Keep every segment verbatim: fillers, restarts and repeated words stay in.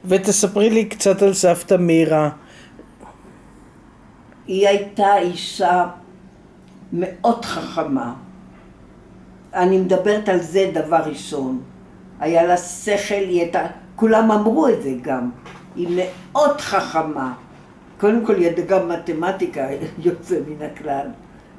ותספרי לי קצת על סבתא מירה. היא הייתה אישה מאוד חכמה. אני מדברת על זה דבר ראשון. היה לה שכל, היא הייתה, כולם אמרו את זה גם. היא מאוד חכמה. קודם כל היא ידעה גם מתמטיקה יוצא מן הכלל.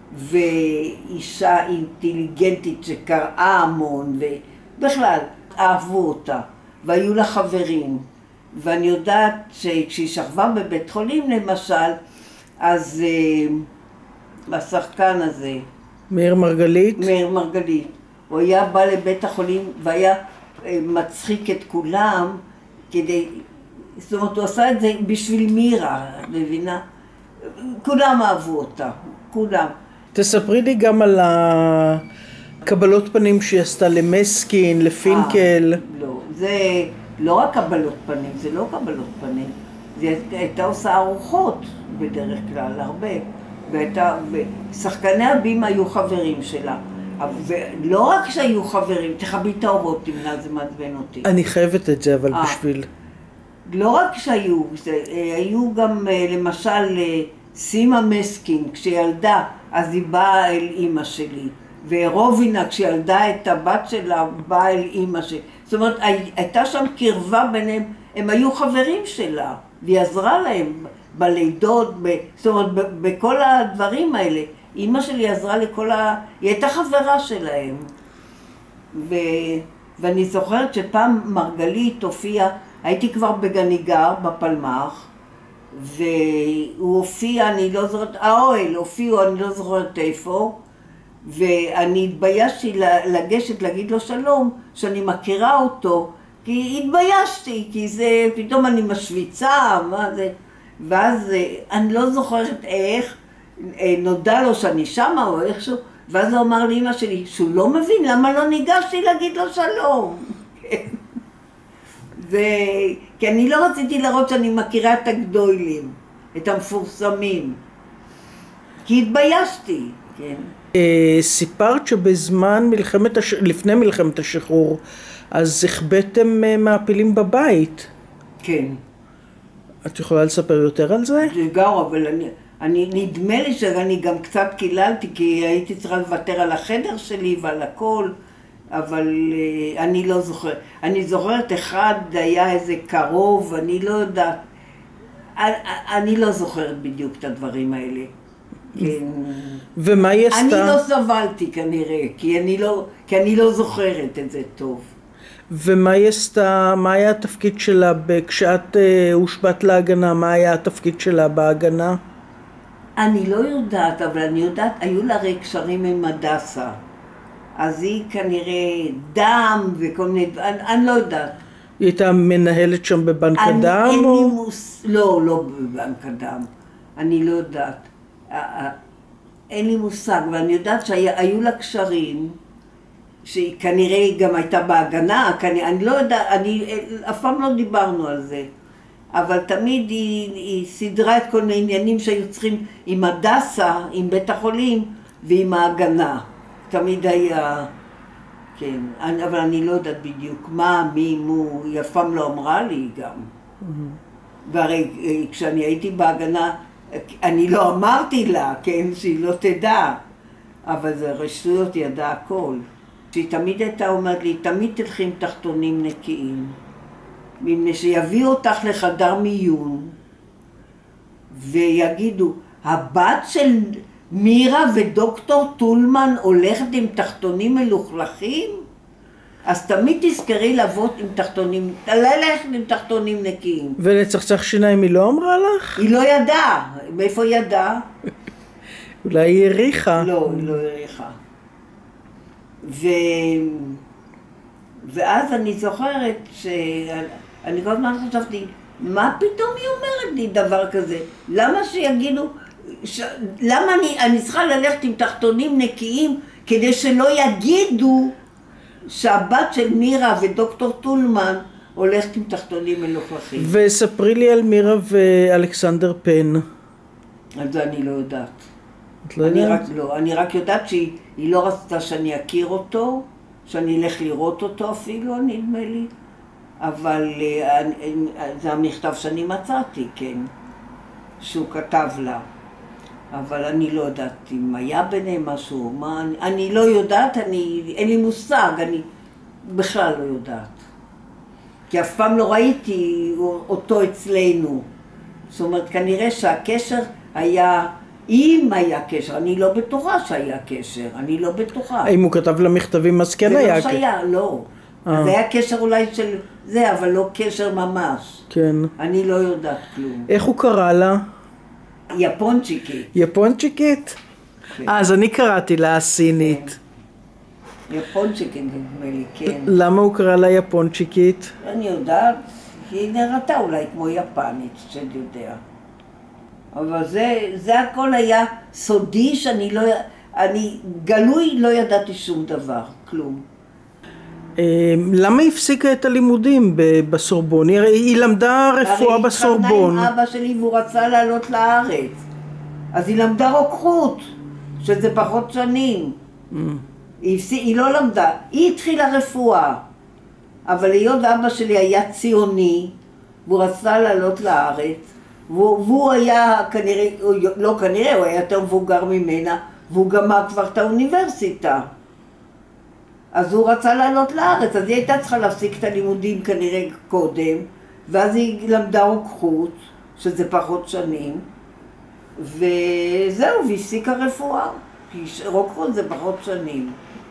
ואישה אינטליגנטית שקראה המון, ובכלל אהבו אותה. והיו לה חברים. ואני יודעת שכשהיא שכבה בבית חולים למשל, אז uh, השחקן הזה, מאיר מרגלית? מאיר מרגלית. הוא היה בא לבית החולים והיה uh, מצחיק את כולם כדי, זאת אומרת, הוא עשה את זה בשביל מירה, מבינה? כולם אהבו אותה, כולם. תספרי לי גם על הקבלות פנים שהיא עשתה למסקין, לפינקל. 아, לא, זה לא רק קבלות פנים, זה לא קבלות פנים. היא הייתה עושה ארוחות בדרך כלל, הרבה. והייתה, ושחקני הבימה היו חברים שלה. ולא רק שהיו חברים, תכבי את האורות, תמנה, זה מעצבן אותי. אני חייבת את זה, אבל 아, בשביל... לא רק שהיו, היו גם למשל סימה מסקין, כשילדה, אז היא באה אל אמא שלי. ורובינה, כשילדה את הבת שלה, באה אל אמא שלי. זאת אומרת, הייתה שם קרבה ביניהם, הם היו חברים שלה, והיא עזרה להם בלידות, ב, זאת אומרת, ב, בכל הדברים האלה. אמא שלי עזרה לכל ה... היא הייתה חברה שלהם. ו, ואני זוכרת שפעם מרגלית הופיע, הייתי כבר בגניגר, בפלמח, והוא הופיע, אני לא זוכרת, האוהל הופיעו, אני לא זוכרת איפה, ואני התביישתי לגשת להגיד לו שלום, שאני מכירה אותו, כי התביישתי, כי זה, פתאום אני משוויצה, מה זה, ואז אני לא זוכרת איך, נודע לו שאני שמה או איכשהו, ואז הוא אמר לאמא שלי, שהוא לא מבין, למה לא ניגשתי להגיד לו שלום? ו... כי אני לא רציתי לראות שאני מכירה את הגדולים, את המפורסמים, כי התביישתי, כן. סיפרת שבזמן מלחמת, הש... לפני מלחמת השחרור, אז הכבאתם מעפילים בבית. כן. את יכולה לספר יותר על זה? זה גר, אבל אני, אני, נדמה לי שאני גם קצת קיללתי, כי הייתי צריכה לוותר על החדר שלי ועל הכל, אבל uh, אני לא זוכרת. אני זוכרת אחד היה איזה קרוב, אני לא יודעת, אני, אני לא זוכרת בדיוק את הדברים האלה. כן. ומה היא עשתה? אני לא סבלתי כנראה, כי אני לא, כי אני לא זוכרת את זה טוב. ומה היא עשתה, מה היה התפקיד שלה כשאת uh, הושבעת להגנה, מה היה התפקיד שלה בהגנה? אני לא יודעת, אבל אני יודעת, היו לה הרי קשרים עם הדסה. אז היא כנראה דם וכל מיני, אני, אני לא יודעת. היא הייתה מנהלת שם בבנק אני, הדם? אין או... לי מוס... לא, לא בבנק הדם. אני לא יודעת. אין לי מושג, ואני יודעת שהיו לה קשרים, שכנראה היא גם הייתה בהגנה, כנראה, אני לא יודעת, אני, אף פעם לא דיברנו על זה. אבל תמיד היא, היא סדרה את כל מיני עניינים שהיו צריכים עם הדסה, עם בית החולים ועם ההגנה. תמיד היה, כן, אבל אני לא יודעת בדיוק מה, מי, מו, היא אף פעם לא אמרה לי גם. Mm-hmm. והרי כשאני הייתי בהגנה, אני לא אמרתי לה, כן, שהיא לא תדע, אבל זה רשויות ידע הכל. שהיא תמיד הייתה אומרת לי, תמיד תלכי עם תחתונים נקיים. מפני שיביאו אותך לחדר מיון ויגידו, הבת של מירה ודוקטור טולמן הולכת עם תחתונים מלוכלכים? אז תמיד תזכרי לבוא עם תחתונים, ללכת עם תחתונים נקיים. ולצחצח שיניים היא לא אמרה לך? היא לא ידעה. מאיפה היא ידעה? אולי היא העריכה. לא, היא לא העריכה. ו... ואז אני זוכרת שאני כל הזמן חשבתי, מה פתאום היא אומרת לי דבר כזה? למה שיגידו, ש... למה אני, אני צריכה ללכת עם תחתונים נקיים כדי שלא יגידו שהבת של מירה ודוקטור טולמן הולכת עם תחתונים מלוכלכים. וספרי לי על מירה ואלכסנדר פן. על זה אני לא יודעת. את לא אני יודעת? רק, לא, אני רק יודעת שהיא לא רצתה שאני אכיר אותו, שאני אלך לראות אותו אפילו, נדמה לי. אבל אה, זה המכתב שאני מצאתי, כן, שהוא כתב לה. אבל אני לא יודעת אם היה ביניהם משהו, מה, אני, אני לא יודעת, אני, אין לי מושג, אני בכלל לא יודעת. כי אף פעם לא ראיתי אותו אצלנו. זאת אומרת, כנראה שהקשר היה, אם היה קשר, אני לא בטוחה שהיה קשר, אני לא בטוחה. אם הוא כתב לה מכתבים אז כן היה קשר. זה לא שהיה, לא. זה היה קשר אולי של זה, אבל לא קשר ממש. כן. אני לא יודעת כלום. איך הוא קרא לה? יפונצ'יקית. יפונצ'יקית? אה, אז אני קראתי לה הסינית. יפונצ'יקית נדמה לי, כן. למה הוא קרא לה יפונצ'יקית? אני יודעת, היא נראתה אולי כמו יפנית, שאני יודע. אבל זה, זה הכל היה סודי שאני לא, אני גלוי לא ידעתי שום דבר, כלום. למה היא הפסיקה את הלימודים בסורבון? היא למדה רפואה בסורבון. הרי היא התחתנה עם אבא שלי והוא רצה לעלות לארץ. אז היא למדה רוקחות, שזה פחות שנים. Mm. היא, היא לא למדה, היא התחילה רפואה. אבל היות אבא שלי היה ציוני, והוא רצה לעלות לארץ, והוא, והוא היה כנראה, לא כנראה, הוא היה יותר מבוגר ממנה, והוא גמר כבר את האוניברסיטה. אז הוא רצה לעלות לארץ, אז היא הייתה צריכה להפסיק את הלימודים כנראה קודם, ואז היא למדה רוקחות, שזה פחות שנים, וזהו, והפסיקה רפואה, כי רוקחות זה פחות שנים.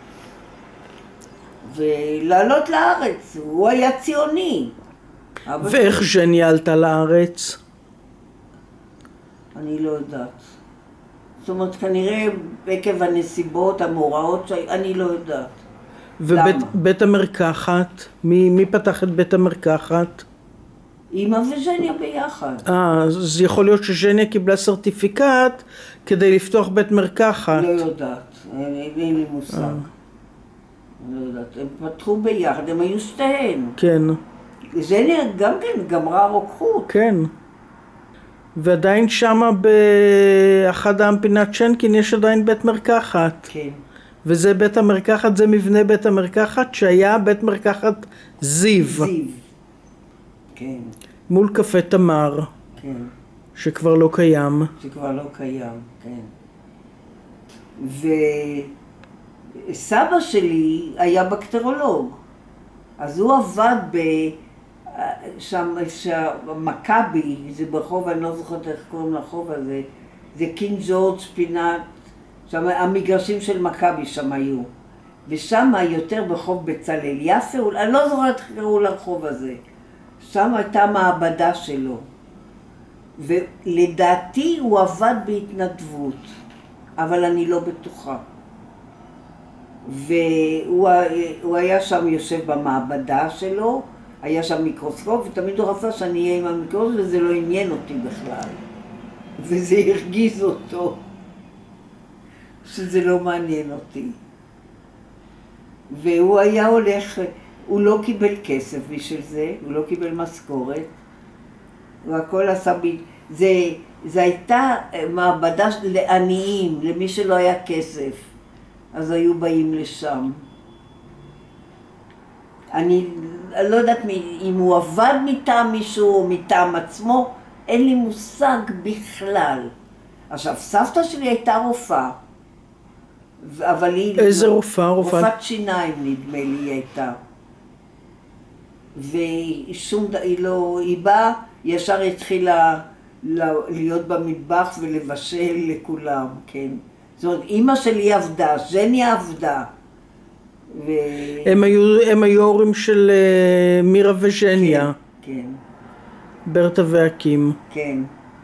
ולעלות לארץ, הוא היה ציוני. ואיך ז'ניה עלתה לארץ? אני לא יודעת. זאת אומרת, כנראה עקב הנסיבות, המאורעות, אני לא יודעת. ובית בית המרקחת? מי, מי פתח את בית המרקחת? אמא וז'ניה ביחד. אה, אז יכול להיות שז'ניה קיבלה סרטיפיקט כדי לפתוח בית מרקחת. לא יודעת, אין, אין לי מושג. אה. לא יודעת, הם פתחו ביחד, הם היו שתיהן. כן. ז'ניה גם כן גמרה רוקחות. כן. ועדיין שמה באחד האמפינת שנקין יש עדיין בית מרקחת. כן. וזה בית המרקחת, זה מבנה בית המרקחת שהיה בית מרקחת זיו. זיו. כן. מול קפה תמר. כן. שכבר לא קיים. שכבר לא קיים, כן. וסבא שלי היה בקטרולוג. אז הוא עבד ב... שם, מכבי, זה ברחוב, אני לא זוכרת איך קוראים לרחוב הזה, זה קינג ג'ורג' פינת, שם המגרשים של מכבי שם היו. ושם יותר ברחוב בצלאל יפה, אני לא זוכרת איך קראו לרחוב הזה. שם הייתה מעבדה שלו. ולדעתי הוא עבד בהתנדבות, אבל אני לא בטוחה. והוא היה שם יושב במעבדה שלו, היה שם מיקרוסקופ, ותמיד הוא רצה שאני אהיה עם המיקרוסקופ, וזה לא עניין אותי בכלל. וזה הרגיז אותו, שזה לא מעניין אותי. והוא היה הולך, הוא לא קיבל כסף בשביל זה, הוא לא קיבל משכורת. והכל עשה בי, זה, זה הייתה מעבדה לעניים, למי שלא היה כסף. אז היו באים לשם. אני לא יודעת אם הוא עבד מטעם מישהו או מטעם עצמו, אין לי מושג בכלל. עכשיו, סבתא שלי הייתה רופאה, אבל היא... איזה רופאה? רופאה? רופאת שיניים נדמה לי היא הייתה. ושום, היא לא, היא באה, ישר התחילה להיות במטבח ולבשל לכולם, כן. זאת אומרת, אמא שלי עבדה, ז'ניה עבדה. ו... הם היו, הם היו הורים של uh, מירה וז'ניה. כן, כן. ברטה ואקים. כן.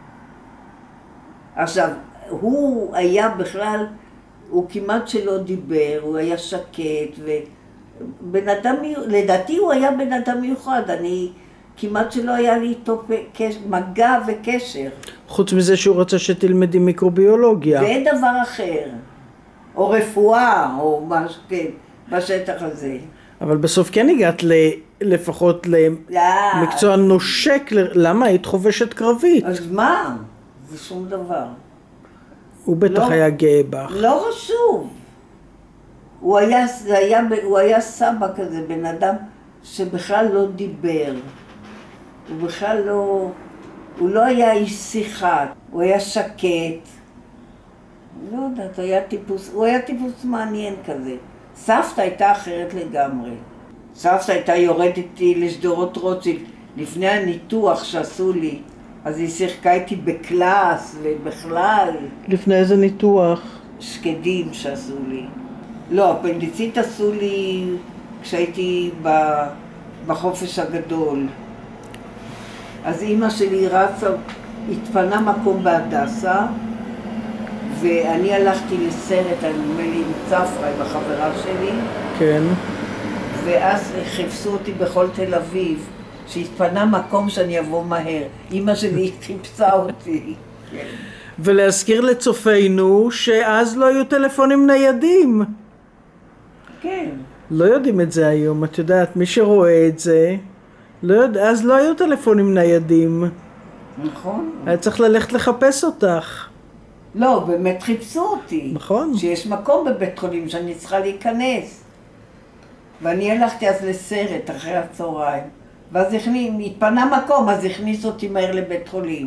עכשיו, הוא היה בכלל, הוא כמעט שלא דיבר, הוא היה שקט, ובן אדם, לדעתי הוא היה בן אדם מיוחד, אני כמעט שלא היה לי איתו מגע וקשר. חוץ מזה שהוא רצה שתלמדי מיקרוביולוגיה. זה דבר אחר, או רפואה, או משהו, כן, בשטח הזה. אבל בסוף כן הגעת ל... לפחות למקצוע נושק, למה? היית חובשת קרבית. אז מה? זה שום דבר. הוא בטח היה גאה בך. לא חשוב. הוא היה, היה, הוא היה סבא כזה, בן אדם שבכלל לא דיבר. הוא בכלל לא... הוא לא היה איש שיחה, הוא היה שקט. לא יודעת, הוא היה טיפוס, הוא היה טיפוס מעניין כזה. סבתא הייתה אחרת לגמרי. סבתא הייתה יורדת איתי לשדרות רוטשילד לפני הניתוח שעשו לי. אז היא שיחקה איתי בקלאס ובכלל. לפני איזה ניתוח? שקדים שעשו לי. לא, אפנדיצית עשו לי כשהייתי בחופש הגדול. אז אמא שלי רצה, התפנה מקום בהדסה, ואני הלכתי לסרט, אני אומר לי עם צפרה, עם החברה שלי. כן. ואז חיפשו אותי בכל תל אביב, שהתפנה מקום שאני אבוא מהר. אמא שלי חיפשה אותי. כן. ולהזכיר לצופינו שאז לא היו טלפונים ניידים. כן. לא יודעים את זה היום, את יודעת, מי שרואה את זה, לא יודע, אז לא היו טלפונים ניידים. נכון. היה צריך ללכת לחפש אותך. לא, באמת חיפשו אותי. נכון. שיש מקום בבית חולים שאני צריכה להיכנס. ואני הלכתי אז לסרט אחרי הצהריים. ואז התפנה מקום, אז הכניס אותי מהר לבית חולים.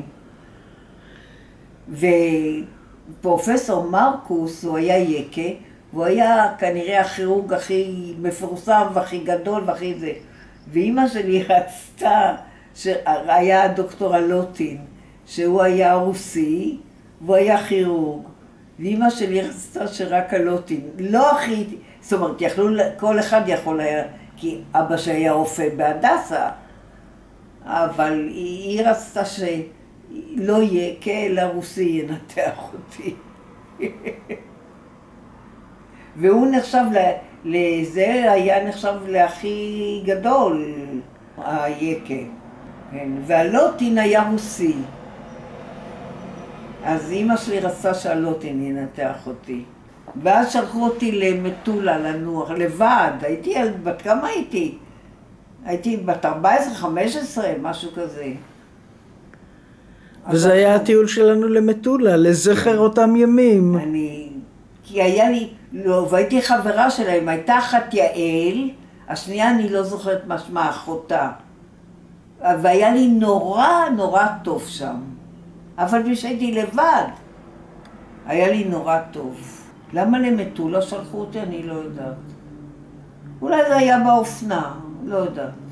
ופרופסור מרקוס, הוא היה יקה, והוא היה כנראה הכירורג הכי מפורסם והכי גדול והכי זה. ואימא שלי רצתה, שהיה דוקטור אלוטין, שהוא היה רוסי, והוא היה כירורג. ואימא שלי רצתה שרק אלוטין, לא הכי, זאת אומרת, יכלו, כל אחד יכול היה, כי אבא שהיה רופא בהדסה, אבל היא, היא רצתה שלא יהיה, כאל הרוסי ינתח אותי. והוא נחשב לזה, היה נחשב להכי גדול, היקה. כן. והלוטין היה רוסי. אז אמא שלי רצתה שהלוטין ינתח אותי. ואז שלחו אותי למטולה לנוח, לבד. הייתי, בת כמה הייתי? הייתי בת ארבע עשרה חמש עשרה, משהו כזה. וזה היה הטיול שלנו למטולה, לזכר אותם ימים. אני... כי היה לי... לא, והייתי חברה שלהם, הייתה אחת יעל, השנייה אני לא זוכרת משמע, אחותה. והיה לי נורא נורא טוב שם. אבל כשהייתי לבד, היה לי נורא טוב. למה למטולה שלחו אותי? אני לא יודעת. אולי זה היה באופנה, לא יודעת.